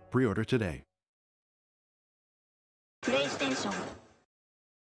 Pre-order today. プレイステーション